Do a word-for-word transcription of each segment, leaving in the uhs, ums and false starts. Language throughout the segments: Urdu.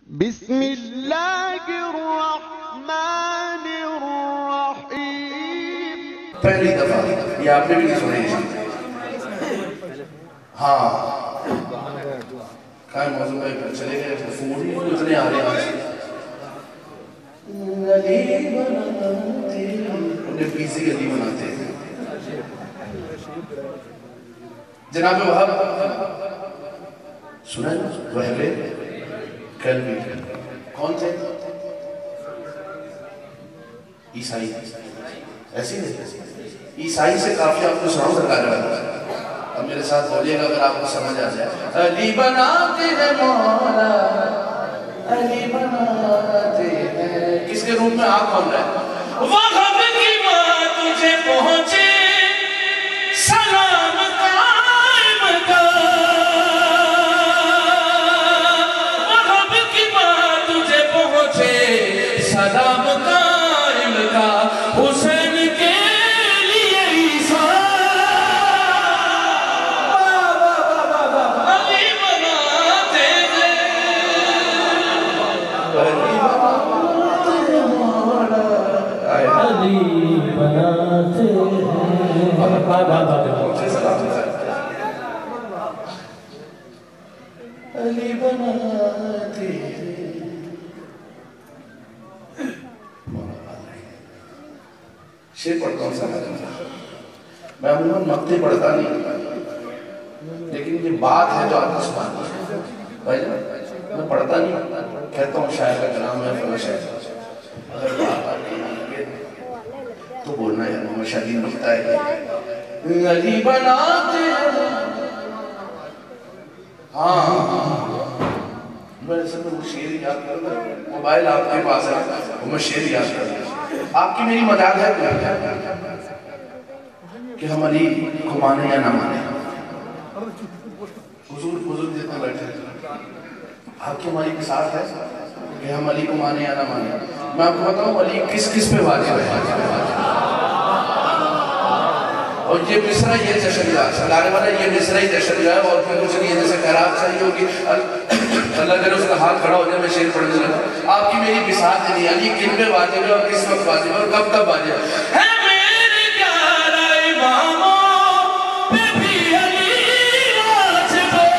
بسم اللہ الرحمن الرحیم. پہلی دفعہ یہ آپ نے بھی نہیں سنی. ہاں کائیں موضوع میں چلے گئے فون ہی اتنے آ رہے ہیں. علی بناتے انہیں پیسی علی بناتے ہیں. جناب وہاں سنیں وہلے کلوی کون تھے؟ عیسائی. ایسی نہیں عیسائی سے کافی آپ کو سناؤں سرکار رہا. اب میرے ساتھ بولیے گا اگر آپ کو سمجھ آ جائے. علی بناتے ہیں مولا علی بناتے ہیں. کس کے روپ میں آپ کون رہے؟ وہب کی ماں تجھے پہنچے سلام قائم کا. وہب کی ماں تجھے پہنچے سلام قائم کا. حسین کے لیے عیسیٰ علی بناتے ہیں. علی بناتے ہیں مولا علی بناتے ہیں. علی بناتے ہیں. شیر پڑھتا ہوں سمجھ میں عموماً مقتے پڑھتا نہیں لیکن یہ بات ہے جو آپ کو سمجھتا ہے. بھائی جان میں پڑھتا نہیں کہتا ہوں شاعر کا کلام ہے فلاں شاعر. اگر بات آتی ہے تو بولنا ہے محمد شادی ملتا ہے علی بناتے ہیں. ہاں میں سب وہ شیر یاد کرتا ہوں. موبائل آپ کے پاس ہے وہ میں شیر یاد کرتا ہوں. آپ کی میری مجال ہے کہ ہم علی کو مانے یا نہ مانے. حضور حضور جتنے بیٹھے آپ کی ہماری کے ساتھ ہے کہ ہم علی کو مانے یا نہ مانے. میں آپ کو بتاؤں علی کس کس پہ واجب ہے. اور یہ مصرہ یہ جشن جائے سلانے والا یہ مصرہ ہی جشن جائے. اور پھر کچھ نہیں ہے جیسے خیرات چاہیے ہوگی اللہ کرے اس کا ہاتھ کھڑا ہو جائے میں شیر پڑھنے لگا. آپ کی میری بساط نہیں علی کن پہ واجب ہے اور کس وقت واجب ہے اور کب کب واجب ہے. میرے پیارا اماموں پہ بھی علی واجب ہے.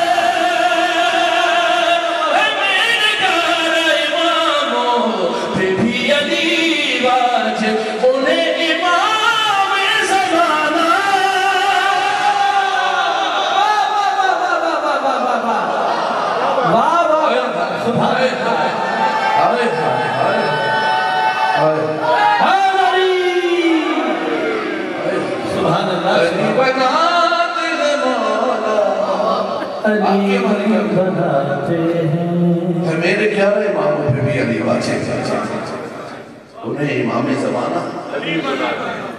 میرے پیارا اماموں پہ بھی علی واجب. انہیں امام زمانہ میرے پیارے اماموں پہ بھی علی واجب. انہیں امام زمانہ